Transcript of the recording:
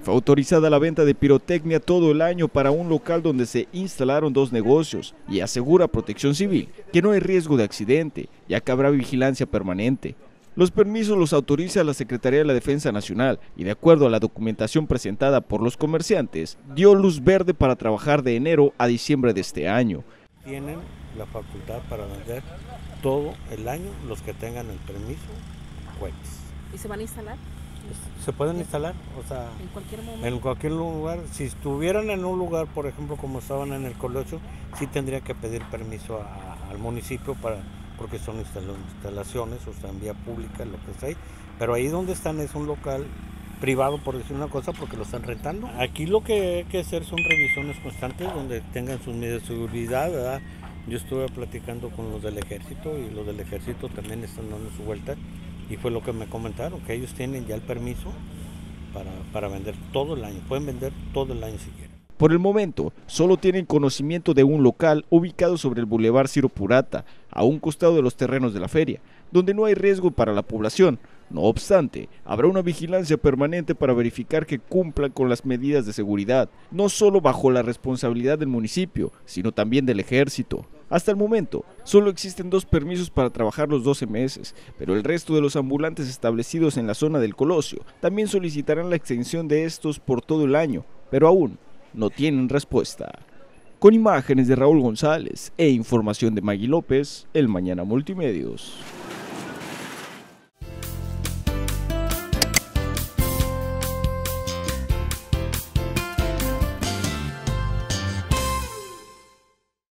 Fue autorizada la venta de pirotecnia todo el año para un local donde se instalaron 2 negocios y asegura Protección Civil que no hay riesgo de accidente, ya que habrá vigilancia permanente. Los permisos los autoriza la Secretaría de la Defensa Nacional y de acuerdo a la documentación presentada por los comerciantes, dio luz verde para trabajar de enero a diciembre de este año. Tienen la facultad para vender todo el año los que tengan el permiso cohetes. ¿Y se van a instalar? Se pueden instalar, o sea, en cualquier momento. En cualquier lugar. Si estuvieran en un lugar, por ejemplo, como estaban en el Colosio, sí tendría que pedir permiso al municipio porque son instalaciones, o sea, en vía pública, lo que sea. Pero ahí donde están es un local privado, por decir una cosa, porque lo están rentando. Aquí lo que hay que hacer son revisiones constantes donde tengan sus medidas de seguridad, ¿verdad? Yo estuve platicando con los del ejército y los del ejército también están dando su vuelta. Y fue lo que me comentaron, que ellos tienen ya el permiso para vender todo el año, pueden vender todo el año si quieren. Por el momento, solo tienen conocimiento de un local ubicado sobre el Boulevard Ciro Purata, a un costado de los terrenos de la feria, donde no hay riesgo para la población. No obstante, habrá una vigilancia permanente para verificar que cumplan con las medidas de seguridad, no solo bajo la responsabilidad del municipio, sino también del ejército. Hasta el momento, solo existen 2 permisos para trabajar los 12 meses, pero el resto de los ambulantes establecidos en la zona del Colosio también solicitarán la extensión de estos por todo el año, pero aún no tienen respuesta. Con imágenes de Raúl González e información de Maggie López, El Mañana Multimedios.